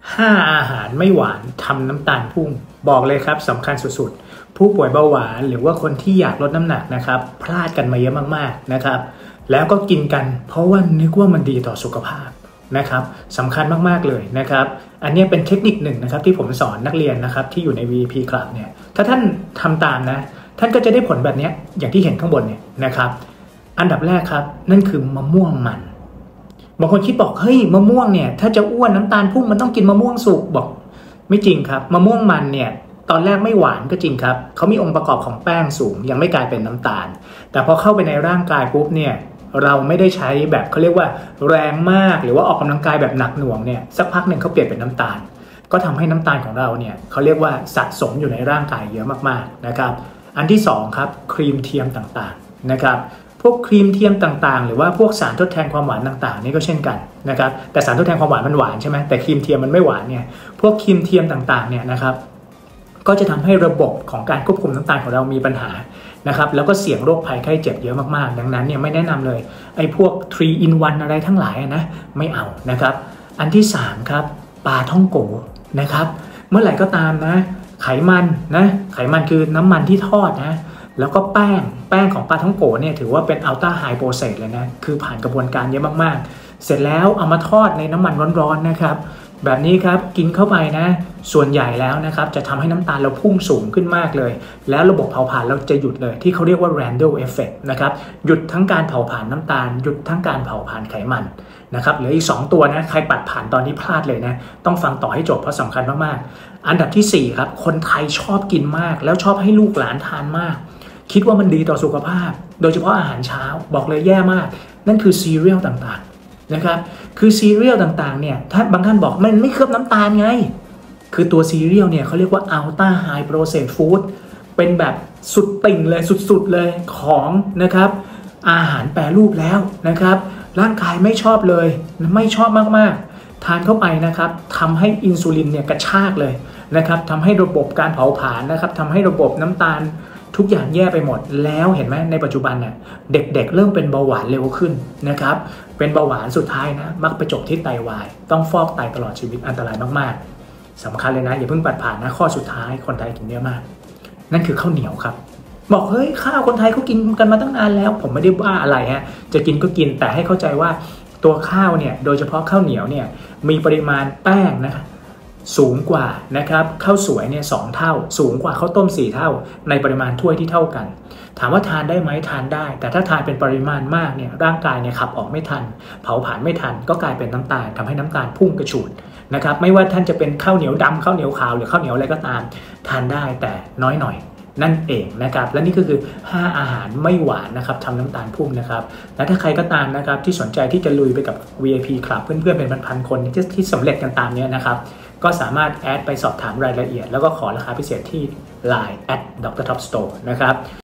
5 อาหารไม่หวานทำน้ำตาลพุ่งบอกเลยครับสำคัญสุดๆผู้ป่วยเบาหวานหรือว่าคนที่อยากลดน้ำหนักนะครับพลาดกันมาเยอะมากๆนะครับแล้วก็กินกันเพราะว่านึกว่ามันดีต่อสุขภาพนะครับสำคัญมากๆเลยนะครับอันนี้เป็นเทคนิคหนึ่งนะครับที่ผมสอนนักเรียนนะครับที่อยู่ใน VIP Club เนี่ยถ้าท่านทำตามนะท่านก็จะได้ผลแบบนี้อย่างที่เห็นข้างบนเนี่ยนะครับอันดับแรกครับนั่นคือมะม่วงมันบางคนคิดบอกเฮ้ยมะม่วงเนี่ยถ้าจะอ้วนน้ำตาลพุ่งมันต้องกินมะม่วงสุกบอกไม่จริงครับมะม่วงมันเนี่ยตอนแรกไม่หวานก็จริงครับเขามีองค์ประกอบของแป้งสูงยังไม่กลายเป็นน้ำตาลแต่พอเข้าไปในร่างกายปุ๊บเนี่ยเราไม่ได้ใช้แบบเขาเรียกว่าแรงมากหรือว่าออกกำลังกายแบบหนักหน่วงเนี่ยสักพักหนึ่งเขาเปลี่ยนเป็นน้ำตาลก็ทำให้น้ำตาลของเราเนี่ยเขาเรียกว่าสะสมอยู่ในร่างกายเยอะมากๆนะครับอันที่2ครับครีมเทียมต่างๆนะครับพวกครีมเทียมต่างๆหรือว่าพวกสารทดแทนความหวานต่างๆนี่ก็เช่นกันนะครับแต่สารทดแทนความหวานมันหวานใช่ไหมแต่ครีมเทียมมันไม่หวานเนี่ยพวกครีมเทียมต่างๆเนี่ยนะครับก็จะทำให้ระบบของการควบคุมน้ำตาลของเรามีปัญหานะครับแล้วก็เสี่ยงโรคภัยไข้เจ็บเยอะมากๆดังนั้นเนี่ยไม่แนะนำเลยไอ้พวก3 in 1อะไรทั้งหลายนะไม่เอานะครับอันที่3ครับปลาท่องโกนะครับเมื่อไหร่ก็ตามนะไขมันคือน้ำมันที่ทอดนะแล้วก็แป้งของปลาท่องโกเนี่ยถือว่าเป็นอัลตร้าไฮโปรเซสเลยนะคือผ่านกระบวนการเยอะมากๆเสร็จแล้วเอามาทอดในน้ำมันร้อนๆนะครับแบบนี้ครับกินเข้าไปนะส่วนใหญ่แล้วนะครับจะทำให้น้ำตาลเราพุ่งสูงขึ้นมากเลยแล้วระบบเผาผลาญเราจะหยุดเลยที่เขาเรียกว่า Randall Effect นะครับหยุดทั้งการเผาผลาญน้ำตาลหยุดทั้งการเผาผลาญไขมันนะครับเหลืออีก2ตัวนะใครปัดผ่านตอนนี้พลาดเลยนะต้องฟังต่อให้จบเพราะสำคัญมากๆอันดับที่4ครับคนไทยชอบกินมากแล้วชอบให้ลูกหลานทานมากคิดว่ามันดีต่อสุขภาพโดยเฉพาะอาหารเช้าบอกเลยแย่มากนั่นคือซีเรียลต่างๆนะครับคือซีเรียลต่างๆเนี่ยถ้าบางท่านบอกมันไม่เคลือบน้ำตาลไงคือตัวซีเรียลเนี่ยเขาเรียกว่า Ultra High Processed Food เป็นแบบสุดติ่งเลยสุดๆเลยของนะครับอาหารแปรรูปแล้วนะครับร่างกายไม่ชอบเลยไม่ชอบมากๆทานเข้าไปนะครับทำให้อินซูลินเนี่ยกระชากเลยนะครับทำให้ระบบการเผาผลาญนะครับทำให้ระบบน้ำตาลทุกอย่างแย่ไปหมดแล้วเห็นไหมในปัจจุบันเนี่ยเด็กๆเริ่มเป็นเบาหวานเร็วขึ้นนะครับเป็นเบาหวานสุดท้ายนะมักไปจบที่ไตวายต้องฟอกไตตลอดชีวิตอันตรายมากๆสำคัญเลยนะอย่าเพิ่งปัดผ่านนะข้อสุดท้ายคนไทยกินเยอะมากนั่นคือข้าวเหนียวครับบอกเฮ้ยข้าวคนไทยเขากินกันมาตั้งนานแล้วผมไม่ได้ว่าอะไรฮะจะกินก็กินแต่ให้เข้าใจว่าตัวข้าวเนี่ยโดยเฉพาะข้าวเหนียวเนี่ยมีปริมาณแป้งนะครับสูงกว่านะครับข้าวสวยเนี่ย2 เท่าสูงกว่าข้าวต้ม4 เท่าในปริมาณถ้วยที่เท่ากันถามว่าทานได้ไหมทานได้แต่ถ้าทานเป็นปริมาณมากเนี่ยร่างกายเนี่ยขับออกไม่ทันเผาผลาญไม่ทันก็กลายเป็นน้ำตาลทำให้น้ำตาลพุ่งกระฉูดนะครับไม่ว่าท่านจะเป็นข้าวเหนียวดำข้าวเหนียวขาวหรือข้าวเหนียวอะไรก็ตามทานได้แต่น้อยหน่อยนั่นเองนะครับและนี่ก็คือ5 อาหารไม่หวานนะครับทำน้ำตาลพุ่งนะครับและถ้าใครก็ตามนะครับที่สนใจที่จะลุยไปกับ VIP Club เพื่อนๆเป็นพันๆคนที่สำเร็จกันตามนี้นะครับก็สามารถแอดไปสอบถามรายละเอียดแล้วก็ขอราคาพิเศษที่ Line @drtopstore นะครับ